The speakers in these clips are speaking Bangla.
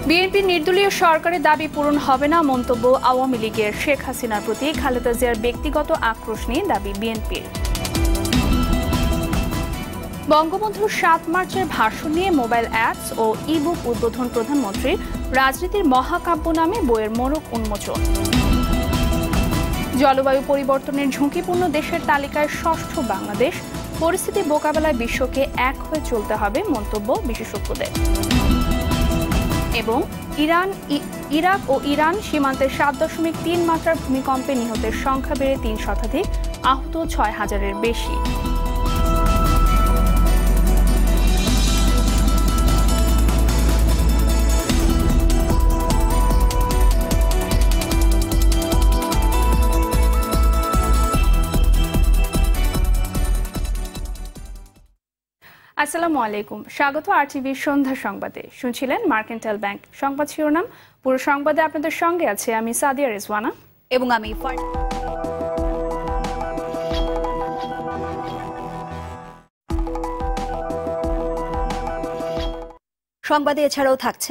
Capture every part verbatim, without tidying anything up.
বিএনপির নির্দলীয় সরকারের দাবি পূরণ হবে না মন্তব্য আওয়ামী লীগের। শেখ হাসিনার প্রতি খালেদা জিয়ার ব্যক্তিগত আক্রোশ নিয়ে দাবি বিএনপির। বঙ্গবন্ধুর সাত মার্চের ভাষণ নিয়ে মোবাইল অ্যাপস ও ইবুক উদ্বোধন প্রধানমন্ত্রীর। রাজনীতির মহাকাব্য নামে বইয়ের মোড়ক উন্মোচন। জলবায়ু পরিবর্তনের ঝুঁকিপূর্ণ দেশের তালিকায় ষষ্ঠ বাংলাদেশ। পরিস্থিতি মোকাবেলায় বিশ্বকে এক হয়ে চলতে হবে মন্তব্য বিশেষজ্ঞদের। এবং ইরান ইরাক ও ইরান সীমান্তের সাত দশমিক তিন মাত্রার ভূমিকম্পে নিহতের সংখ্যা বেড়ে তিন শতাধিক, আহত ছয় হাজারের বেশি। আসসালামু আলাইকুম, স্বাগত আরটিভির সন্ধ্যা সংবাদে। শুনছিলেন মার্কেন্টাইল ব্যাংক সংবাদ শিরোনাম। পুরো সংবাদে আপনাদের সঙ্গে আছে আমি সাদিয়া রেজওয়ানা এবং আমি সংবাদে এছাড়াও থাকছে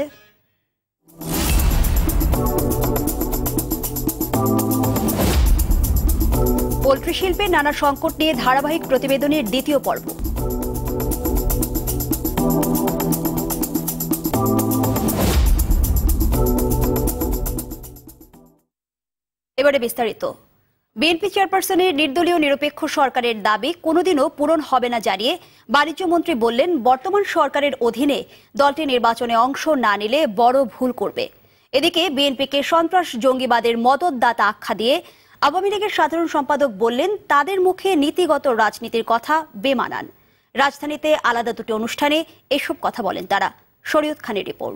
পোল্ট্রি শিল্পে নানা সংকট নিয়ে ধারাবাহিক প্রতিবেদনের দ্বিতীয় পর্ব। এবারে বিস্তারিত। বিএনপি চেয়ারপারসনের নির্দলীয় নিরপেক্ষ সরকারের দাবি কোনোদিনও পূরণ হবে না জানিয়ে বাণিজ্য মন্ত্রী বললেন, বর্তমান সরকারের অধীনে দলটি নির্বাচনে অংশ না নিলে বড় ভুল করবে। এদিকে বিএনপিকে সন্ত্রাস জঙ্গিবাদের মদতদাতা আখ্যা দিয়ে আওয়ামী লীগের সাধারণ সম্পাদক বললেন, তাদের মুখে নীতিগত রাজনীতির কথা বেমানান। রাজধানীতে আলাদা দুটি অনুষ্ঠানে এসব কথা বলেন তারা। শরীয়ত খানের রিপোর্ট।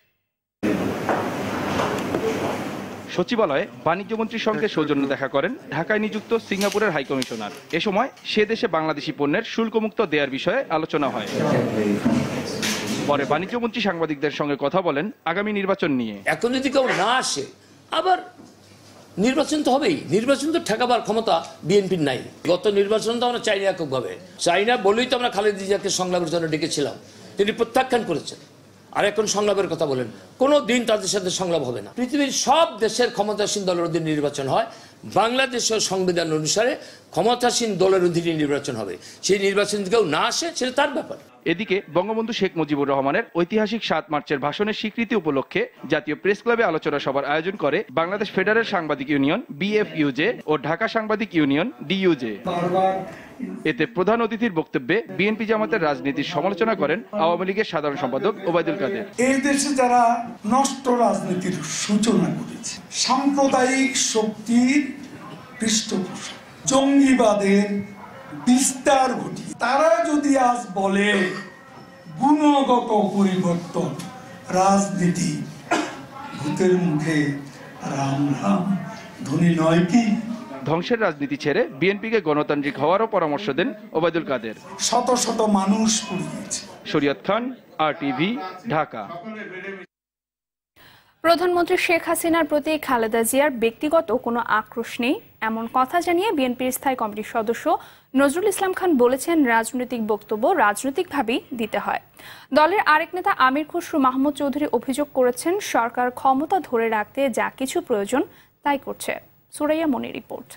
সচিবালয়ে বাণিজ্যমন্ত্রীর সঙ্গে সৌজন্য দেখা করেন ঢাকায় নিযুক্ত সিঙ্গাপুরের হাইকমিশনার। এ সময় সে দেশে বাংলাদেশি পণ্যের শুল্কমুক্ত দেওয়ার বিষয়ে আলোচনা হয়। পরে বাণিজ্যমন্ত্রী সাংবাদিকদের সঙ্গে কথা বলেন আগামী নির্বাচন নিয়ে। এখন যদি কেউ না আসে, আবার নির্বাচন তো হবেই। নির্বাচন তো ঠেকাবার ক্ষমতা বিএনপির নাই। গত নির্বাচন তো আমরা চাই না এককভাবে, চাই না বলেই তো আমরা খালেদা জিয়াকে সংলাপের জন্য ডেকেছিলাম, তিনি প্রত্যাখ্যান করেছেন। আর এখন সংলাপের কথা বলেন, কোনো দিন তাদের সাথে সংলাপ হবে না। পৃথিবীর সব দেশের ক্ষমতাসীন দলের অধীনে নির্বাচন হয়, বাংলাদেশের সংবিধান অনুসারে ক্ষমতাসীন দলের অধীনে নির্বাচন হবে। সেই নির্বাচন কেউ না আসে, সেটা তার ব্যাপার। এদিকে বঙ্গবন্ধু শেখ মুজিবুর রহমানের ঐতিহাসিক সাত মার্চের ভাষণের স্বীকৃতি উপলক্ষে জাতীয় প্রেস ক্লাবে আলোচনা সভার আয়োজন করে বাংলাদেশ ফেডারেল সাংবাদিক ইউনিয়ন বিএফইউজে ও ঢাকা সাংবাদিক ইউনিয়ন ডিইউজে। এতে প্রধান অতিথির বক্তব্যে বিএনপি জামাতের রাজনীতির সমালোচনা করেন আওয়ামী লীগের সাধারণ সম্পাদক ওবায়দুল কাদের। এই দেশে যারা নষ্ট রাজনীতির সূচনা করেছে, সাম্প্রদায়িক শক্তির পৃষ্ঠপোষক, জঙ্গিবাদের বিস্তার ঘটিয়ে, তারা যদি আজ বলে গুণগত পরিবর্তন, রাজনীতি ভূতের মুখে রাম রাম ধ্বনি নয় কি? ধ্বংসের রাজনীতি ছেড়ে বিএনপিকে গণতান্ত্রিক হওয়ারও পরামর্শ দেন ওবায়দুল কাদের। শত শত মানুষ পুড়িয়েছে। শরীয়ত খান, আরটিভি, ঢাকা। প্রধানমন্ত্রী শেখ হাসিনার প্রতি খালেদা জিয়ার ব্যক্তিগত কোনো আক্রোশ নেই, এমন কথা জানিয়ে বিএনপির স্থায়ী কমিটির সদস্য নজরুল ইসলাম খান বলেছেন, রাজনৈতিক বক্তব্য রাজনৈতিকভাবেই দিতে হয়। দলের আরেক নেতা আমির খসরু মাহমুদ চৌধুরী অভিযোগ করেছেন, সরকার ক্ষমতা ধরে রাখতে যা কিছু প্রয়োজন তাই করছে। সুরাইয়া মনির রিপোর্ট।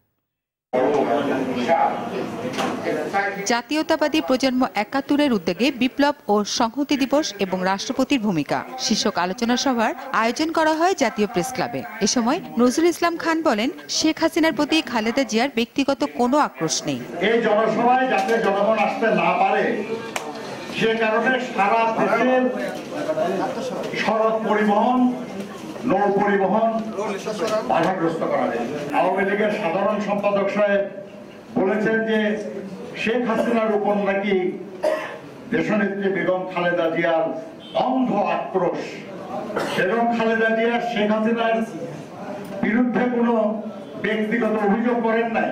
জাতীয়তাবাদী প্রজন্ম একাত্তরের উদ্যোগে বিপ্লব ও সংহতি দিবস এবং রাষ্ট্রপতির ভূমিকা শীর্ষক আলোচনা সভার আয়োজন করা হয় জাতীয় প্রেস ক্লাবে। এ সময় নজরুল ইসলাম খান বলেন, শেখ হাসিনার প্রতি খালেদা জিয়ার ব্যক্তিগত কোনো আক্রোশ নেই। এই জনসভায় যাতে জনগণ আসতে না পারে সে কারণে সারা দেশের সড়ক পরিবহন, নৌ পরিবহন বাধাগ্রস্ত করা যায়। আওয়ামী লীগের সাধারণ সম্পাদক সাহেব বলেছেন যে শেখ হাসিনার উপর নাকি দেশনেত্রী বেগম খালেদা জিয়ার অন্ধ আক্রোশ, এবং খালেদা জিয়া শেখ হাসিনার বিরুদ্ধে কোনো ব্যক্তিগত অভিযোগ করেন নাই।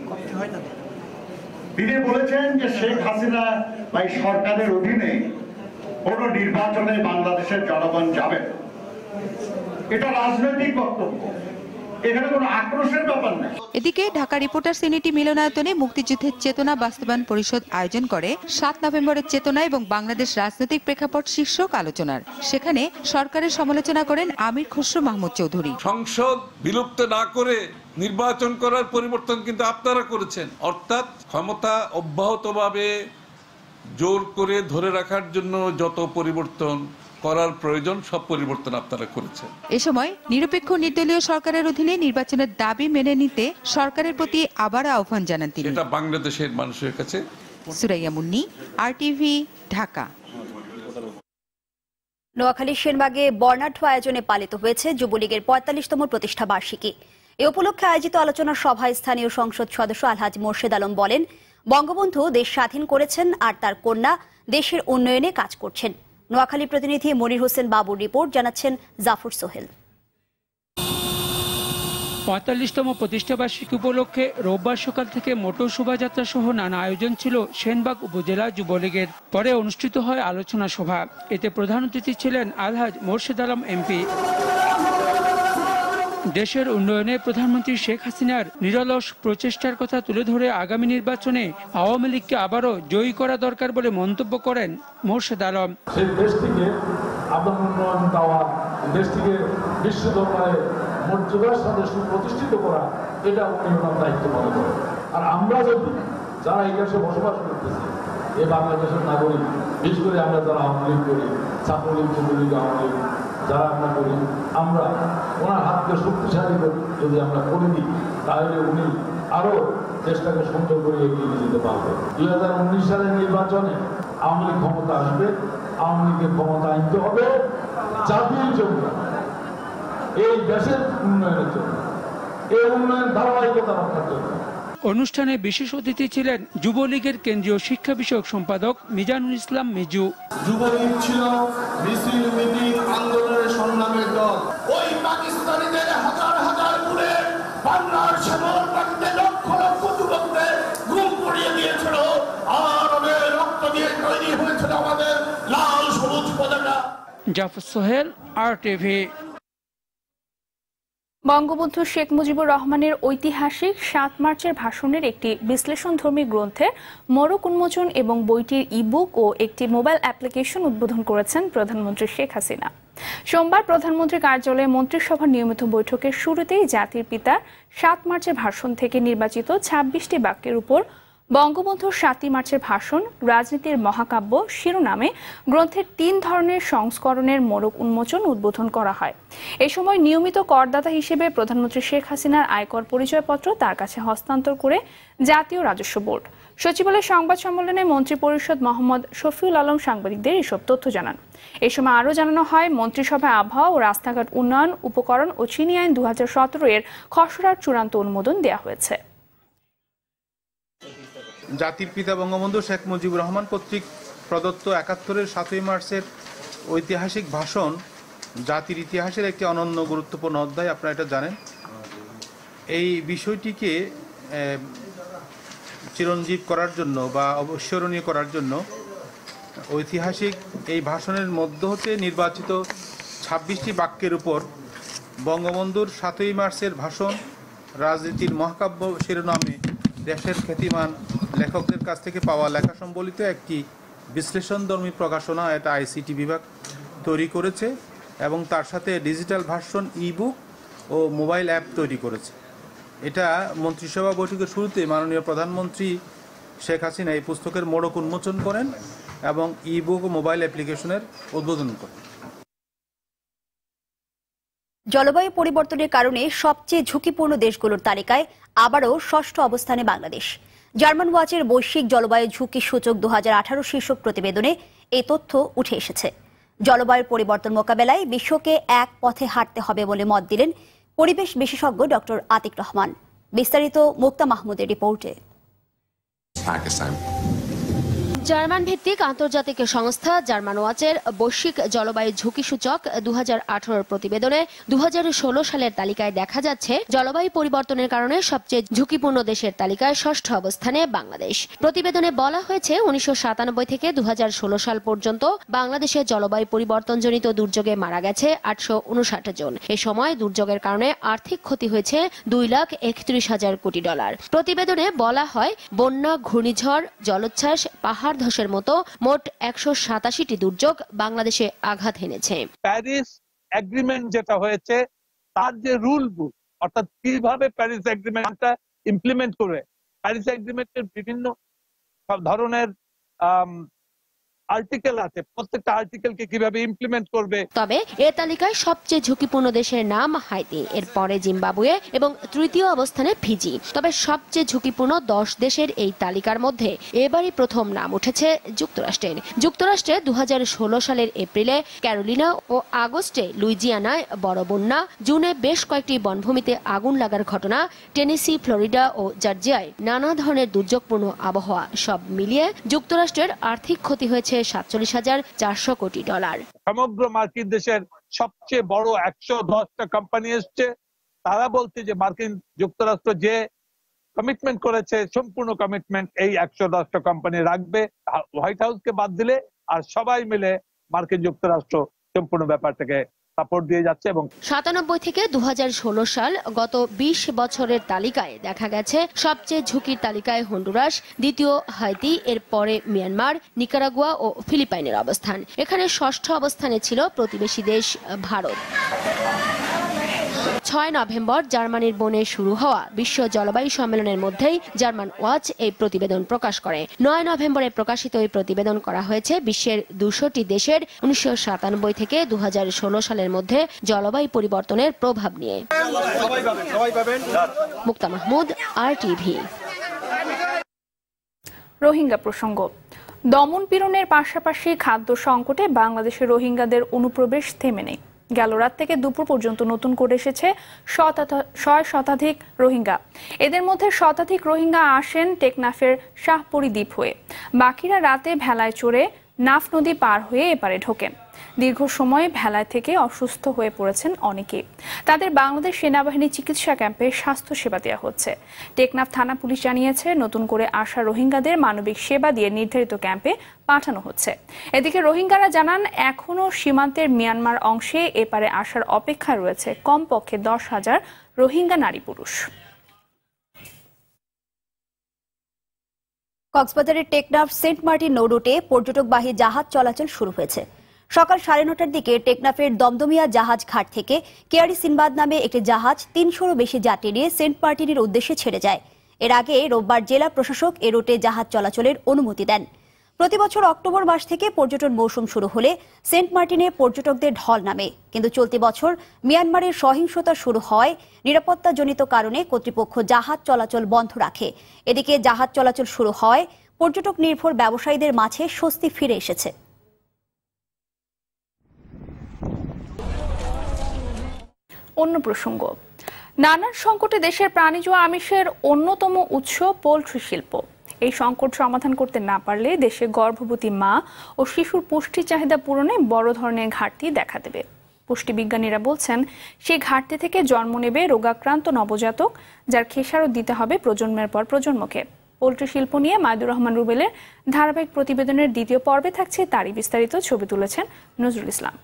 তিনি বলেছেন যে শেখ হাসিনা ভাই সরকারের অধীনে কোনো নির্বাচনে বাংলাদেশের জনগণ যাবে। এটা রাজনৈতিক বক্তব্য, এখানে কোনো আক্রোশের ব্যাপার নেই। এদিকে ঢাকা রিপোর্টার্স ইউনিটি মিলনায়তনে মুক্তিযুদ্ধের চেতনা বাস্তবায়ন পরিষদ আয়োজন করে সাত নভেম্বরের চেতনা এবং বাংলাদেশ রাজনৈতিক প্রেক্ষাপট শীর্ষক আলোচনার। সেখানে সরকারের সমালোচনা করেন আমির খসরু মাহমুদ চৌধুরী। সংসদ বিলুপ্ত না করে নির্বাচন করার পরিবর্তন কিন্তু আপনারা করেছেন, অর্থাৎ ক্ষমতা অব্যাহতভাবে জোর করে ধরে রাখার জন্য যত পরিবর্তন করার প্রয়োজন সব পরিবর্তন আপনারা করেছেন। এ সময় নিরপেক্ষ নির্দলীয় সরকারের অধীনে নির্বাচনের দাবি মেনে নিতে সরকারের প্রতি আবার আহ্বান জানান তিনি। এটা বাংলাদেশের মানুষের কাছে। সুরাইয়া মুন্নি, আরটিভি, ঢাকা। নোয়াখালীর সেনবাগে বর্ণাঢ্য আয়োজনে পালিত হয়েছে যুবলীগের পঁয়তাল্লিশতম প্রতিষ্ঠা বার্ষিকী। এ উপলক্ষে আয়োজিত আলোচনা সভায় স্থানীয় সংসদ সদস্য আলহাজ মোর্শেদ আলম বলেন, বঙ্গবন্ধু দেশ স্বাধীন করেছেন আর তার কন্যা দেশের উন্নয়নে কাজ করছেন। নোয়াখালী প্রতিনিধি মনির হোসেন বাবুর রিপোর্ট, জানাচ্ছেন জাফর সোহেল। পঁয়তাল্লিশতম প্রতিষ্ঠাবার্ষিকী উপলক্ষে রোববার সকাল থেকে মোটর শোভাযাত্রা সহ নানা আয়োজন ছিল সেনবাগ উপজেলা যুবলীগের। পরে অনুষ্ঠিত হয় আলোচনা সভা। এতে প্রধান অতিথি ছিলেন আলহাজ মোর্শেদ আলম এমপি। দেশের উন্নয়নে প্রধানমন্ত্রী শেখ হাসিনার নিরলস প্রচেষ্টার কথা তুলে ধরে আগামী নির্বাচনে আওয়ামী লীগকে আবারও জয়ী করা দরকার বলে মন্তব্য করেন মোর্শেদ আলম। সেই দেশটিকে আবার উন্নয়ন দেওয়া, দেশটিকে বিশ্ব দরবারে মর্যাদার সাথে সুপ্রতিষ্ঠিত করা, এটা উনি ওনার দায়িত্ব মনে করেন। আর আমরা যদি যারা এই দেশে বসবাস করতেছি, এই বাংলাদেশের নাগরিক, বিশেষ করে আমরা যারা আওয়ামী লীগ করি, ছাত্রলীগ, যুবলীগ, আওয়ামী লীগ যারা আমরা করি, আমরা ওনার হাতকে শক্তিশালী যদি আমরা করে দিই, তাহলে উনি আরো দেশটাকে সুন্দর করে এগিয়ে নিয়ে যেতে পারবেন। দুই হাজার উনিশ সালের নির্বাচনে আওয়ামী লীগ ক্ষমতা আসবে, আওয়ামী লীগের ক্ষমতা আনতে হবে জাতির জন্য, এই দেশের উন্নয়নের জন্য, এই উন্নয়ন ধারাবাহিকতা রক্ষার জন্য। অনুষ্ঠানে বিশেষ অতিথি ছিলেন যুবলীগের কেন্দ্রীয় শিক্ষা বিষয়ক সম্পাদক মিজানুল ইসলাম মিজু। যুবলীগ ছিল মিছিল, মিটিং, আন্দোলনের সংগ্রামের দল। ওই পাকিস্তানিদের হাজার হাজার গুণে বাংলার শ্যামল প্রান্তে লক্ষ লক্ষ যুবকদের ঘুম পড়িয়ে দিয়েছিল, আর ওদের রক্ত দিয়ে তৈরি হয়েছিল আমাদের লাল সবুজ পতাকা। জাফর সোহেল, আরটিভি। বঙ্গবন্ধু শেখ মুজিবুর রহমানের ঐতিহাসিক সাত মার্চের ভাষণের একটি বিশ্লেষণধর্মী গ্রন্থের মোড়ক উন্মোচন এবং বইটির ইবুক ও একটি মোবাইল অ্যাপ্লিকেশন উদ্বোধন করেছেন প্রধানমন্ত্রী শেখ হাসিনা। সোমবার প্রধানমন্ত্রী কার্যালয়ে মন্ত্রিসভার নিয়মিত বৈঠকের শুরুতেই জাতির পিতার সাত মার্চের ভাষণ থেকে নির্বাচিত ছাব্বিশটি বাক্যের উপর বঙ্গবন্ধুর সাতই মার্চের ভাষণ রাজনীতির মহাকাব্য শিরোনামে গ্রন্থের তিন ধরনের সংস্করণের মোড়ক উন্মোচন উদ্বোধন করা হয়। এ সময় নিয়মিত করদাতা হিসেবে প্রধানমন্ত্রী শেখ হাসিনার আয়কর পরিচয়পত্র তার কাছে হস্তান্তর করে জাতীয় রাজস্ব বোর্ড। সচিবালয়ের সংবাদ সম্মেলনে মন্ত্রিপরিষদ মোহাম্মদ শফিউল আলম সাংবাদিকদের এসব তথ্য জানান। এ সময় আরও জানানো হয়, মন্ত্রিসভায় আবহাওয়া ও রাস্তাঘাট উন্নয়ন উপকরণ ও চিনি আইন দু হাজার সতেরো এর খসড়ার চূড়ান্ত অনুমোদন দেওয়া হয়েছে। জাতির পিতা বঙ্গবন্ধু শেখ মুজিবুর রহমান কর্তৃক প্রদত্ত একাত্তরের সাতই মার্চের ঐতিহাসিক ভাষণ জাতির ইতিহাসের একটি অনন্য গুরুত্বপূর্ণ অধ্যায়, আপনারা এটা জানেন। এই বিষয়টিকে চিরঞ্জীব করার জন্য বা অবিস্মরণীয় করার জন্য ঐতিহাসিক এই ভাষণের মধ্য হতে নির্বাচিত ছাব্বিশটি বাক্যের উপর বঙ্গবন্ধুর সাতই মার্চের ভাষণ রাজনীতির মহাকাব্য শিরোনামে দেশের খ্যাতিমান লেখকদের কাছ থেকে পাওয়া লেখা সম্বলিত একটি বিশ্লেষণধর্মী প্রকাশনা এটা আইসিটি বিভাগ তৈরি করেছে এবং তার সাথে ডিজিটাল ভার্সন ইবুক ও মোবাইল অ্যাপ তৈরি করেছে। এটা মন্ত্রিসভা বৈঠকের শুরুতে মাননীয় প্রধানমন্ত্রী শেখ হাসিনা এই পুস্তকের মোড়ক উন্মোচন করেন এবং ইবুক ও মোবাইল অ্যাপ্লিকেশনের উদ্বোধন করেন। জলবায়ু পরিবর্তনের কারণে সবচেয়ে ঝুঁকিপূর্ণ দেশগুলোর তালিকায় আবারও ষষ্ঠ অবস্থানে বাংলাদেশ। জার্মান ওয়াচের বৈশ্বিক জলবায়ু ঝুঁকি সূচক দু হাজার আঠারো শীর্ষক প্রতিবেদনে এই তথ্য উঠে এসেছে। জলবায়ু পরিবর্তন মোকাবেলায় বিশ্বকে এক পথে হাঁটতে হবে বলে মত দিলেন পরিবেশ বিশেষজ্ঞ ডক্টর আতিক রহমান। বিস্তারিত মুক্তা মাহমুদের রিপোর্টে। জার্মান ভিত্তিক আন্তর্জাতিক সংস্থা জার্মান ওয়াচের বৈশ্বিক জলবায়ু ঝুঁকি সূচক দু হাজার আঠারোর প্রতিবেদনে দু হাজার ষোলো সালের তালিকায় দেখা যাচ্ছে জলবায়ু পরিবর্তনের কারণে সবচেয়ে ঝুঁকিপূর্ণ দেশের তালিকায় ষষ্ঠ অবস্থানে বাংলাদেশ। প্রতিবেদনে বলা হয়েছে উনিশশো সাতানব্বই থেকে দু হাজার ষোলো সাল পর্যন্ত বাংলাদেশে জলবায়ু পরিবর্তনজনিত দুর্যোগে মারা গেছে আটশো উনষাট জন। এ সময় দুর্যোগের কারণে আর্থিক ক্ষতি হয়েছে দুই লাখ একত্রিশ হাজার কোটি ডলার। প্রতিবেদনে বলা হয় বন্যা, ঘূর্ণিঝড়, জলোচ্ছ্বাস, পাহাড় ধসের মতো মোট একশো সাতাশিটি দুর্যোগ বাংলাদেশে আঘাত এনেছে। প্যারিস এগ্রিমেন্ট যেটা হয়েছে তার যে রুল বুক, অর্থাৎ কিভাবে প্যারিস এগ্রিমেন্টটা ইমপ্লিমেন্ট করে, প্যারিস এগ্রিমেন্টের বিভিন্ন ধরনের আর্টিকেল আছে, প্রত্যেকটা আর্টিকেলকে কিভাবে ইমপ্লিমেন্ট করবে। তবে এ তালিকায় সবচেয়ে ঝুঁকিপূর্ণ দেশের নাম হাইতি, এরপরে জিম্বাবুয়ে এবং তৃতীয় অবস্থানে ফিজি। তবে সবচেয়ে ঝুঁকিপূর্ণ দশ দেশের এই তালিকার মধ্যে এবারই প্রথম নাম উঠেছে যুক্তরাষ্ট্রের। যুক্তরাষ্ট্রে দু হাজার ষোলো সালের এপ্রিলে ক্যারোলিনা ও আগস্টে লুইজিয়ানায় বড় বন্যা, জুনে বেশ কয়েকটি বনভূমিতে আগুন লাগার ঘটনা, টেনেসি, ফ্লোরিডা ও জর্জিয়ায় নানা ধরনের দুর্যোগপূর্ণ আবহাওয়া, সব মিলিয়ে যুক্তরাষ্ট্রের আর্থিক ক্ষতি হয়েছে সাতচল্লিশ হাজার চারশো কোটি ডলার। সমগ্র মার্কিন দেশের সবচেয়ে বড় একশো দশটা কোম্পানি এসছে, তারা বলছে যে মার্কিন যুক্তরাষ্ট্র যে কমিটমেন্ট করেছে সম্পূর্ণ কমিটমেন্ট এই একশো দশটা কোম্পানি রাখবে, হোয়াইট হাউসকে বাদ দিলে, আর সবাই মিলে মার্কিন যুক্তরাষ্ট্র সম্পূর্ণ ব্যাপারটাকে সাপোর্ট দিয়ে যাচ্ছে। এবং সাতানব্বই থেকে দু হাজার ষোলো সাল গত বিশ বছরের তালিকায় দেখা গেছে সবচেয়ে ঝুঁকির তালিকায় হন্ডুরাস, দ্বিতীয় হাইতি, এর পরে মিয়ানমার, নিকারাগুয়া ও ফিলিপাইনের অবস্থান। এখানে ষষ্ঠ অবস্থানে ছিল প্রতিবেশী দেশ ভারত। ছয় নভেম্বর জার্মানির বনে শুরু হওয়া বিশ্ব জলবায়ু সম্মেলনের মধ্যেই জার্মান ওয়াচ এই প্রতিবেদন প্রকাশ করে। নয় নভেম্বরে প্রকাশিত এই প্রতিবেদন করা হয়েছে বিশ্বের দুশোটি দেশের উনিশশো সাতানব্বই থেকে দু হাজার ষোলো সালের মধ্যে জলবায়ু পরিবর্তনের প্রভাব নিয়ে। Mukta Mahmud, R TV. রোহিঙ্গা প্রসঙ্গ। দমন পীড়নের পাশাপাশি খাদ্য সংকটে বাংলাদেশের রোহিঙ্গাদের অনুপ্রবেশ থেমে নেই। গেল রাত থেকে দুপুর পর্যন্ত নতুন করে এসেছে ছয় শতাধিক রোহিঙ্গা। এদের মধ্যে শতাধিক রোহিঙ্গা আসেন টেকনাফের শাহপরী দ্বীপ হয়ে, বাকিরা রাতে ভেলায় চড়ে নাফ নদী পার হয়ে এপারে ঢোকেন। দীর্ঘ সময় ভেলায় থেকে অসুস্থ হয়ে পড়েছেন অনেকে। তাদের বাংলাদেশ সেনাবাহিনী চিকিৎসা ক্যাম্পে স্বাস্থ্য সেবা দেওয়া হচ্ছে। টেকনাফ থানা পুলিশ জানিয়েছে নতুন করে আসা রোহিঙ্গাদের মানবিক সেবা দিয়ে নির্ধারিত ক্যাম্পে পাঠানো হচ্ছে। এদিকে রোহিঙ্গারা জানান এখনও সীমান্তের মিয়ানমার অংশে এপারে আসার অপেক্ষায় রয়েছে কমপক্ষে দশ হাজার রোহিঙ্গা নারী পুরুষ। কক্সবাজারের টেকনাফ সেন্ট মার্টিন নৌরুটে পর্যটকবাহী জাহাজ চলাচল শুরু হয়েছে। সকাল সাড়ে নটার দিকে টেকনাফের দমদমিয়া জাহাজ ঘাট থেকে কেয়ারি সিনবাদ নামে একটি জাহাজ তিনশোরও বেশি যাত্রী নিয়ে সেন্ট মার্টিনের উদ্দেশ্যে ছেড়ে যায়। এর আগে রোববার জেলা প্রশাসক এ রুটে জাহাজ চলাচলের অনুমতি দেন। প্রতি বছর অক্টোবর মাস থেকে পর্যটন মৌসুম শুরু হলে সেন্ট মার্টিনে পর্যটকদের ঢল নামে, কিন্তু চলতি বছর মিয়ানমারের সহিংসতা শুরু হয় নিরাপত্তাজনিত কারণে কর্তৃপক্ষ জাহাজ চলাচল বন্ধ রাখে। এদিকে জাহাজ চলাচল শুরু হয় পর্যটক নির্ভর ব্যবসায়ীদের মাঝে স্বস্তি ফিরে এসেছে। অন্য প্রসঙ্গ। নানান সংকটে দেশের প্রাণীজ আমিষের অন্যতম উৎস পোল্ট্রি শিল্প। এই সংকট সমাধান করতে না পারলে দেশে গর্ভবতী মা ও শিশুর পুষ্টি চাহিদা পূরণে বড় ধরনের ঘাটতি দেখা দেবে। পুষ্টিবিজ্ঞানীরা বলছেন সেই ঘাটতি থেকে জন্ম নেবে রোগাক্রান্ত নবজাতক, যার খেসারত দিতে হবে প্রজন্মের পর প্রজন্মকে। পোল্ট্রি শিল্প নিয়ে মাইদুর রহমান রুবেলের ধারাবাহিক প্রতিবেদনের দ্বিতীয় পর্বে থাকছে তারই বিস্তারিত। ছবি তুলেছেন নজরুল ইসলাম।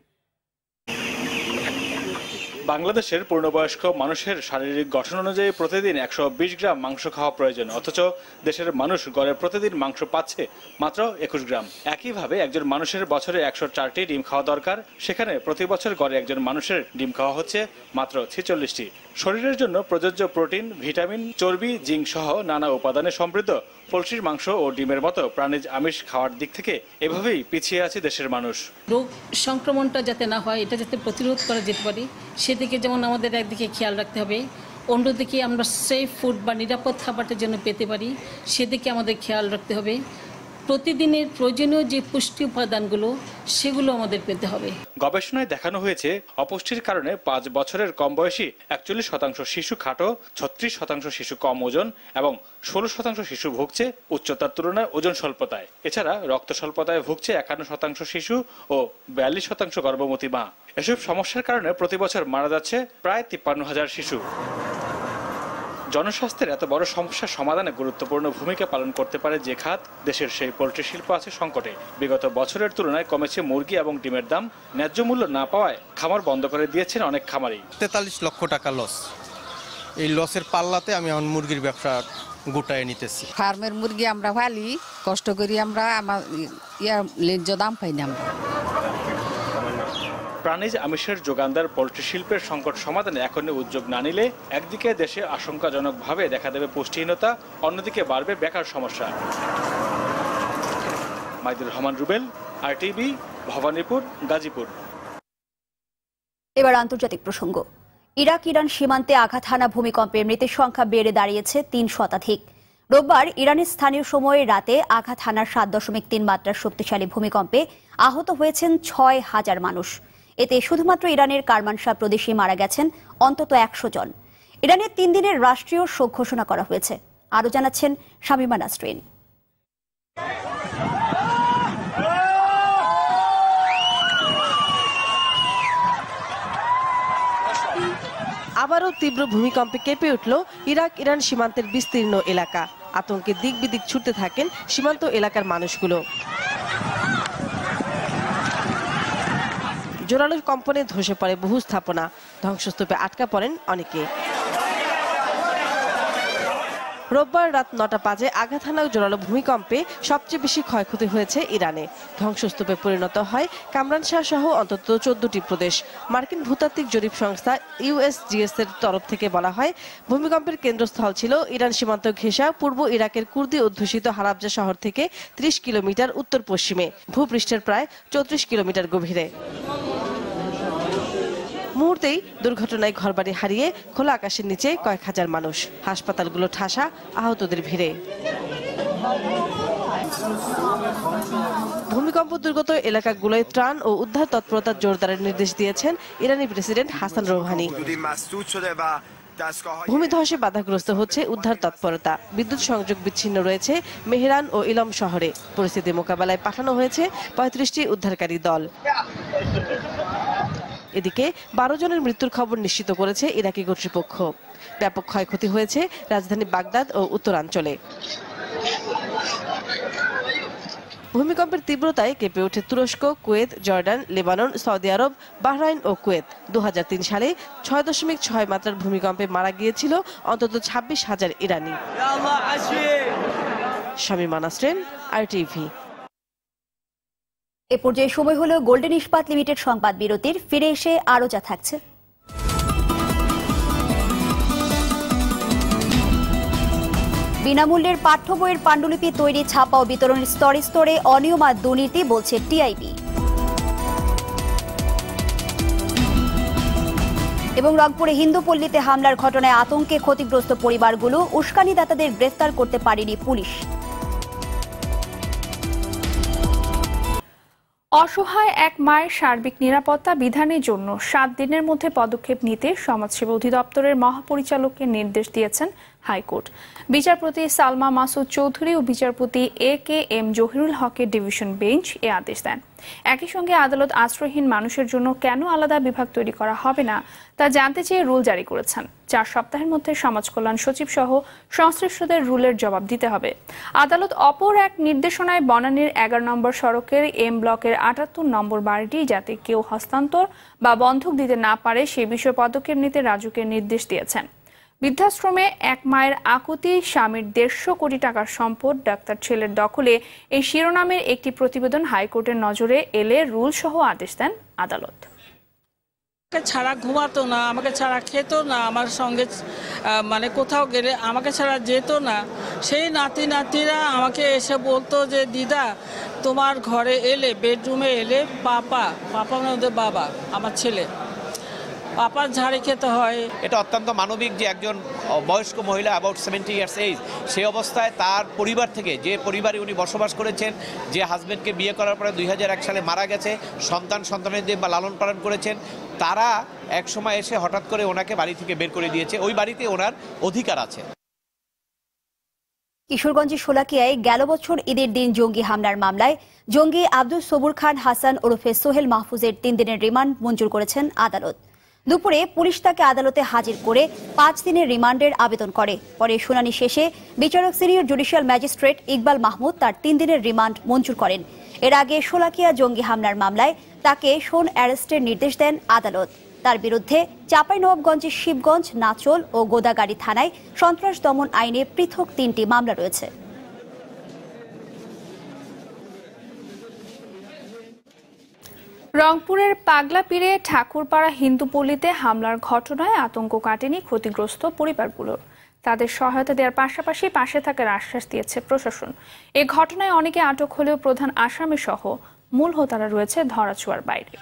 বাংলাদেশের পূর্ণবয়স্ক মানুষের শারীরিক গঠন অনুযায়ী প্রতিদিন একশো বিশ গ্রাম মাংস খাওয়া প্রয়োজন, অথচ দেশের মানুষ গড়ে প্রতিদিন মাংস পাচ্ছে মাত্র একুশ গ্রাম। একইভাবে একজন মানুষের বছরে একশো চারটি ডিম খাওয়া দরকার, সেখানে প্রতি বছর গড়ে একজন মানুষের ডিম খাওয়া হচ্ছে মাত্র ছেচল্লিশটি। শরীরের জন্য প্রযোজ্য প্রোটিন, ভিটামিন, চর্বি, জিঙ্ক সহ নানা উপাদানে সমৃদ্ধ পোলট্রির মাংস ও ডিমের মতো প্রাণীজ আমিষ খাওয়ার দিক থেকে এভাবেই পিছিয়ে আছে দেশের মানুষ। রোগ সংক্রমণটা যাতে না হয়, এটা যাতে প্রতিরোধ করা যেতে পারে, সেদিকে যেমন আমাদের একদিকে খেয়াল রাখতে হবে, অন্যদিকে আমরা সেফ ফুড বা নিরাপদ খাবারটা যেন পেতে পারি সেদিকে আমাদের খেয়াল রাখতে হবে। প্রতিদিনের প্রয়োজনীয় যে পুষ্টি উপাদানগুলো সেগুলো আমাদের পেতে হবে। গবেষণায় দেখানো হয়েছে অপুষ্টির কারণে পাঁচ বছরের কম বয়সী একচল্লিশ শতাংশ শিশু খাটো, ছত্রিশ শতাংশ শিশু কম ওজন এবং ষোলো শতাংশ শিশু ভুগছে উচ্চতার তুলনায় ওজন স্বল্পতায়। এছাড়া রক্ত স্বল্পতায় ভুগছে একান্ন শতাংশ শিশু ও বিয়াল্লিশ শতাংশ গর্ভবতী মা। এসব সমস্যার কারণে প্রতি বছর মারা যাচ্ছে প্রায় তিপ্পান্ন হাজার শিশু। জনস্বাস্থ্যের এত বড় সমস্যার সমাধানে গুরুত্বপূর্ণ ভূমিকা পালন করতে পারে যে খাত, দেশের সেই পোল্ট্রি শিল্প আছে সংকটে। বিগত বছরের তুলনায় কমেছে মুরগি এবং ডিমের দাম। ন্যায্য মূল্য না পাওয়ায় খামার বন্ধ করে দিয়েছেন অনেক খামারি। তেতাল্লিশ লক্ষ টাকা লস। এই লসের পাল্লাতে আমি এখন মুরগির ব্যবসা গোটায় নিতেছি। ফার্মের মুরগি আমরা ভালি কষ্ট করি, আমরা আমার ইয়া ন্যায্য দাম পাই না। আমরা প্রাণীজ আমিষের যোগানদার পোল্ট্রি শিল্পের সংকট সমাধানে এখনই উদ্যোগ না নিলে একদিকে দেশে আশঙ্কাজনকভাবে দেখা দেবে পুষ্টিহীনতা, অন্যদিকে বাড়বে বেকার সমস্যা। Maidur Rahman Rubel, R TV, Bhabanipur, Gazipur. এবার আন্তর্জাতিক প্রসঙ্গ। ইরাক ইরান সীমান্তে আঘাত হানা ভূমিকম্পে মৃতের সংখ্যা বেড়ে দাঁড়িয়েছে তিন শতাধিক। রোববার ইরানের স্থানীয় সময়ে রাতে আঘাত হানার সাত দশমিক তিন মাত্রার শক্তিশালী ভূমিকম্পে আহত হয়েছেন ছয় হাজার মানুষ। এতে শুধুমাত্র ইরানের কারমানশাহ প্রদেশে মারা গেছেন অন্তত একশো জন। ইরানের তিন দিনের রাষ্ট্রীয় শোক ঘোষণা করা হয়েছে। আরও জানাচ্ছেন শামিমা নাসরিন। আবারও তীব্র ভূমিকম্পে কেঁপে উঠল ইরাক ইরান সীমান্তের বিস্তীর্ণ এলাকা। আতঙ্কে দিক বিদিক ছুটতে থাকেন সীমান্ত এলাকার মানুষগুলো। জোরালো কম্পনে ধসে পড়ে বহু স্থাপনা, ধ্বংসস্তূপে আটকা পড়েন অনেকে। রোববার রাত নটা বাজে আঘাত হানা জোরালো ভূমিকম্পে সবচেয়ে বেশি ক্ষয়ক্ষতি হয়েছে ইরানে। ধ্বংসস্তূপে পরিণত হয় কামরানশাহ সহ অন্তত চোদ্দটি প্রদেশ। মার্কিন ভূতাত্ত্বিক জরিপ সংস্থা ইউএসজিএস এর তরফ থেকে বলা হয়, ভূমিকম্পের কেন্দ্রস্থল ছিল ইরান সীমান্ত ঘেঁষা পূর্ব ইরাকের কুর্দি অধ্যুষিত হারাবজা শহর থেকে ত্রিশ কিলোমিটার উত্তর পশ্চিমে, ভূপৃষ্ঠের প্রায় চৌত্রিশ কিলোমিটার গভীরে। মুহূর্তেই দুর্ঘটনায় ঘরবাড়ি হারিয়ে খোলা আকাশের নিচে কয়েক হাজার মানুষ। হাসপাতালগুলো ঠাসা আহতদের ভিড়ে। ভূমিকম্প দুর্গত এলাকাগুলোয় ত্রাণ ও উদ্ধার তৎপরতা জোরদারের নির্দেশ দিয়েছেন ইরানি প্রেসিডেন্ট হাসান রৌহানি। ভূমিধসে বাধাগ্রস্ত হচ্ছে উদ্ধার তৎপরতা। বিদ্যুৎ সংযোগ বিচ্ছিন্ন রয়েছে মেহরান ও ইলম শহরে। পরিস্থিতি মোকাবেলায় পাঠানো হয়েছে পঁয়ত্রিশটি উদ্ধারকারী দল। এদিকে বারো জনের মৃত্যুর খবর নিশ্চিত করেছে ইরাকি কর্তৃপক্ষ। ব্যাপক ক্ষয়ক্ষতি হয়েছে রাজধানী বাগদাদ ও উত্তরাঞ্চলে। ভূমিকম্পের তীব্রতায় কেঁপে ওঠে তুরস্ক, Kuwait, Jordan, Lebanon, Saudi Arab, Bahrain ও কুয়েত। দু হাজার তিন সালে ছয় দশমিক ছয় মাত্রার ভূমিকম্পে মারা গিয়েছিল অন্তত ছাব্বিশ হাজার ইরানি। Shamima Nasrin, R TV. এ পর্যায়ে সময় হলো গোল্ডেন ইস্পাত লিমিটেড সংবাদ বিরতির। ফিরে এসে আরও যা থাকছে। বিনামূল্যের পাঠ্য বইয়ের পাণ্ডুলিপি তৈরি, ছাপা ও বিতরণের স্তরে স্তরে অনিয়ম আর দুর্নীতি বলছে টিআইবি। এবং রংপুরে হিন্দুপল্লীতে হামলার ঘটনায় আতঙ্কে ক্ষতিগ্রস্ত পরিবারগুলো, উস্কানিদাতাদের গ্রেফতার করতে পারেনি পুলিশ। অসহায় এক মায়ের সার্বিক নিরাপত্তা বিধানের জন্য সাত দিনের মধ্যে পদক্ষেপ নিতে সমাজসেবা অধিদপ্তরের মহাপরিচালককে নির্দেশ দিয়েছেন হাইকোর্ট। বিচারপতি সালমা মাসুদ চৌধুরী ও বিচারপতি এ কে এম জহিরুল হকের ডিভিশন বেঞ্চ এ আদেশ দেন। একই সঙ্গে আদালত আশ্রয়হীন মানুষের জন্য কেন আলাদা বিভাগ তৈরি করা হবে না তা জানতে চেয়ে রুল জারি করেছেন। চার সপ্তাহের মধ্যে সমাজ কল্যাণ সচিব সহ সংশ্লিষ্টদের রুলের জবাব দিতে হবে। আদালত অপর এক নির্দেশনায় বনানীর এগারো নম্বর সড়কের এম ব্লকের আটাত্তর নম্বর বাড়িটি যাতে কেউ হস্তান্তর বা বন্ধক দিতে না পারে সে বিষয়ে পদক্ষেপ নিতে রাজুকে নির্দেশ দিয়েছেন। বৃদ্ধাশ্রমে এক মায়ের আকুতি, স্বামীর দেড়শো কোটি টাকার সম্পদ ডাক্তার ছেলের দখলে, এই শিরোনামের একটি প্রতিবেদন হাইকোর্টের নজরে এলে রুল সহ আদেশ দেন আদালত। আমাকে ছাড়া ঘুমাতো না, আমাকে ছাড়া খেতো না, আমার সঙ্গে মানে কোথাও গেলে আমাকে ছাড়া যেত না। সেই নাতি নাতিরা আমাকে এসে বলতো যে দিদা তোমার ঘরে এলে, বেডরুমে এলে পাপা পাপা মানে ওদের বাবা, আমার ছেলে আপার ঝাড়ি খেতে হয়। এটা অত্যন্ত মানবিক যে একজন বয়স্ক মহিলা অ্যাবাউট সেভেন্টি ইয়ার্স এজ, সেই অবস্থায় তার পরিবার থেকে, যে পরিবারে উনি বসবাস করেছেন, যে হাজব্যান্ডকে বিয়ে করার পরে দুই হাজার এক সালে মারা গেছে, সন্তান সন্তানদের বা লালন পালন করেছেন, তারা এক সময় এসে হঠাৎ করে ওনাকে বাড়ি থেকে বের করে দিয়েছে। ওই বাড়িতে ওনার অধিকার আছে। কিশোরগঞ্জের শোলাকিয়ায় গেল বছর ঈদের দিন জঙ্গি হামলার মামলায় জঙ্গি আব্দুল সবুর খান হাসান ওরফে সোহেল মাহফুজের তিন দিনের রিমান্ড মঞ্জুর করেছেন আদালত। দুপুরে পুলিশ তাকে আদালতে হাজির করে পাঁচ দিনের রিমান্ডের আবেদন করে। পরে শুনানি শেষে বিচারক senior judicial magistrate Iqbal Mahmud তার তিন দিনের রিমান্ড মঞ্জুর করেন। এর আগে শোলাকিয়া জঙ্গি হামলার মামলায় তাকে শোন অ্যারেস্টের নির্দেশ দেন আদালত। তার বিরুদ্ধে চাঁপাইনবাবগঞ্জের শিবগঞ্জ, নাচল ও গোদাগাড়ি থানায় সন্ত্রাস দমন আইনে পৃথক তিনটি মামলা রয়েছে। রংপুরের পাগলাপীরে ঠাকুরপাড়া হিন্দুপল্লীতে হামলার ঘটনায় আতঙ্ক কাটেনি ক্ষতিগ্রস্ত পরিবারগুলোর। তাদের সহায়তা দেওয়ার পাশাপাশি পাশে থাকার আশ্বাস দিয়েছে প্রশাসন। এ ঘটনায় অনেকে আটক হলেও প্রধান আসামি সহ মূল হোতারা রয়েছে ধরাছোঁয়ার বাইরে।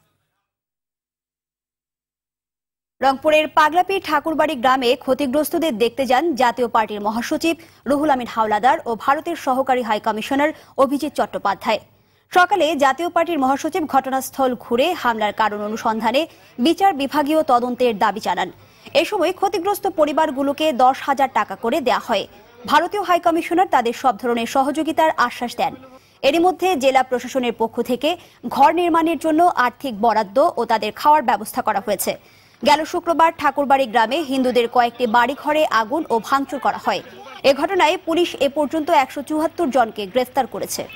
রংপুরের পাগলাপীর ঠাকুরবাড়ি গ্রামে ক্ষতিগ্রস্তদের দেখতে যান জাতীয় পার্টির মহাসচিব রুহুল আমিন হাওলাদার ও ভারতের সহকারী হাই কমিশনার অভিজিৎ চট্টোপাধ্যায়। সকালে জাতীয় পার্টির মহাসচিব ঘটনাস্থল ঘুরে হামলার কারণ অনুসন্ধানে বিচার বিভাগীয় তদন্তের দাবি জানান। এ সময় ক্ষতিগ্রস্ত পরিবারগুলোকে দশ হাজার টাকা করে দেয়া হয়। ভারতীয় হাই কমিশনার তাদের সব ধরনের সহযোগিতার আশ্বাস দেন। এরই মধ্যে জেলা প্রশাসনের পক্ষ থেকে ঘর নির্মাণের জন্য আর্থিক বরাদ্দ ও তাদের খাওয়ার ব্যবস্থা করা হয়েছে। গেল শুক্রবার ঠাকুরবাড়ি গ্রামে হিন্দুদের কয়েকটি বাড়িঘরে আগুন ও ভাঙচুর করা হয়। এ ঘটনায় পুলিশ এ পর্যন্ত একশো চুয়াত্তর জনকে গ্রেফতার করেছে।